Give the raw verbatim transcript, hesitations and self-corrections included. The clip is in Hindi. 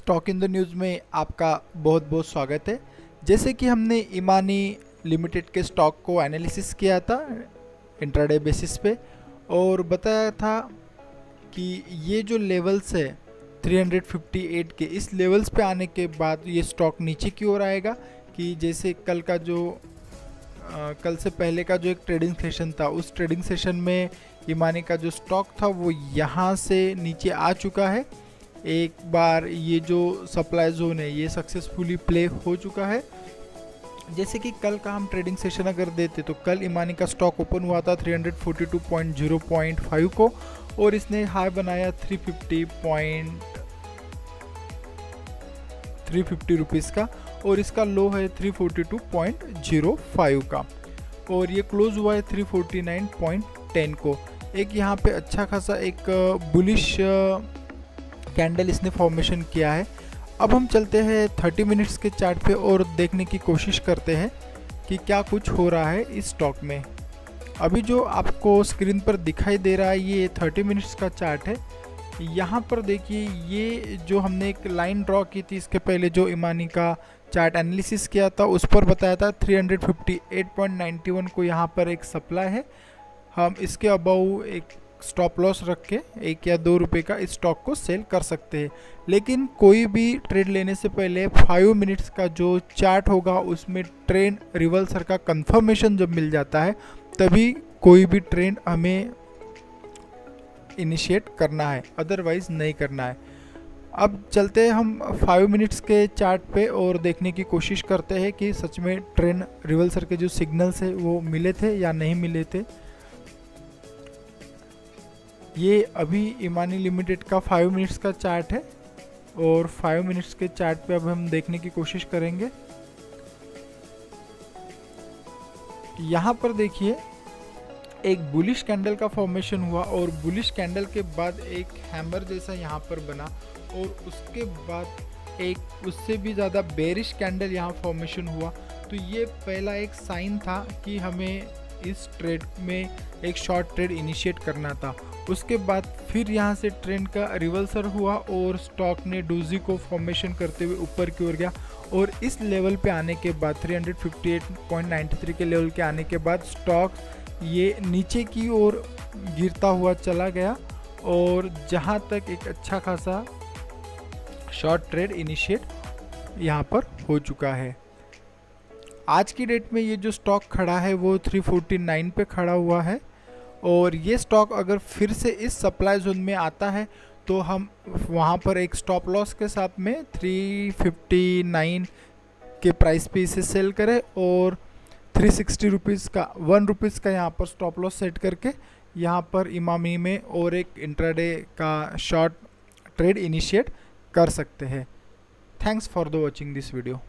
स्टॉक इन द न्यूज़ में आपका बहुत बहुत स्वागत है। जैसे कि हमने इमानी लिमिटेड के स्टॉक को एनालिसिस किया था इंट्राडे बेसिस पे और बताया था कि ये जो लेवल्स है तीन सौ अट्ठावन के, इस लेवल्स पे आने के बाद ये स्टॉक नीचे की ओर आएगा। कि जैसे कल का जो आ, कल से पहले का जो एक ट्रेडिंग सेशन था, उस ट्रेडिंग सेशन में इमानी का जो स्टॉक था वो यहाँ से नीचे आ चुका है। एक बार ये जो सप्लाई जोन है ये सक्सेसफुली प्ले हो चुका है। जैसे कि कल का हम ट्रेडिंग सेशन अगर देते तो कल इमानी का स्टॉक ओपन हुआ था तीन सौ बयालीस पॉइंट ज़ीरो पॉइंट फाइव को और इसने हाई बनाया तीन सौ पचास पॉइंट तीन सौ पचास रुपीस का और इसका लो है तीन सौ बयालीस पॉइंट ज़ीरो फाइव का और ये क्लोज हुआ है तीन सौ उनचास पॉइंट टेन को। एक यहाँ पे अच्छा खासा एक बुलिश कैंडल इसने फॉर्मेशन किया है। अब हम चलते हैं तीस मिनट्स के चार्ट पे और देखने की कोशिश करते हैं कि क्या कुछ हो रहा है इस स्टॉक में। अभी जो आपको स्क्रीन पर दिखाई दे रहा है ये तीस मिनट्स का चार्ट है। यहाँ पर देखिए ये जो हमने एक लाइन ड्रॉ की थी इसके पहले जो इमानी का चार्ट एनालिसिस किया था उस पर बताया था तीन सौ अट्ठावन पॉइंट नाइन वन को यहाँ पर एक सप्लाई है। हम इसके अबाउ एक स्टॉप लॉस रख के एक या दो रुपए का इस स्टॉक को सेल कर सकते हैं। लेकिन कोई भी ट्रेड लेने से पहले फाइव मिनट्स का जो चार्ट होगा उसमें ट्रेंड रिवर्सल का कंफर्मेशन जब मिल जाता है तभी कोई भी ट्रेंड हमें इनिशिएट करना है, अदरवाइज नहीं करना है। अब चलते हैं हम फाइव मिनट्स के चार्ट पे और देखने की कोशिश करते हैं कि सच में ट्रेंड रिवर्सल के जो सिग्नल्स है वो मिले थे या नहीं मिले थे। ये अभी इमानी लिमिटेड का फाइव मिनट्स का चार्ट है और फाइव मिनट्स के चार्ट पे अब हम देखने की कोशिश करेंगे। यहाँ पर देखिए एक बुलिश कैंडल का फॉर्मेशन हुआ और बुलिश कैंडल के बाद एक हैमर जैसा यहाँ पर बना और उसके बाद एक उससे भी ज़्यादा बेरिश कैंडल यहाँ फॉर्मेशन हुआ। तो ये पहला एक साइन था कि हमें इस ट्रेड में एक शॉर्ट ट्रेड इनिशिएट करना था। उसके बाद फिर यहाँ से ट्रेंड का रिवर्सल हुआ और स्टॉक ने डोजी को फॉर्मेशन करते हुए ऊपर की ओर गया और इस लेवल पे आने के बाद तीन सौ अट्ठावन पॉइंट नाइन थ्री के लेवल के आने के बाद स्टॉक ये नीचे की ओर गिरता हुआ चला गया और जहाँ तक एक अच्छा खासा शॉर्ट ट्रेड इनिशिएट यहाँ पर हो चुका है। आज की डेट में ये जो स्टॉक खड़ा है वो तीन सौ उनचास पे खड़ा हुआ है और ये स्टॉक अगर फिर से इस सप्लाई जोन में आता है तो हम वहाँ पर एक स्टॉप लॉस के साथ में तीन सौ उनसठ के प्राइस पे इसे सेल करें और तीन सौ साठ रुपीस का वन रुपीज़ का यहाँ पर स्टॉप लॉस सेट करके यहाँ पर इमामी में और एक इंट्राडे का शॉर्ट ट्रेड इनिशिएट कर सकते हैं। Thanks for the watching this video.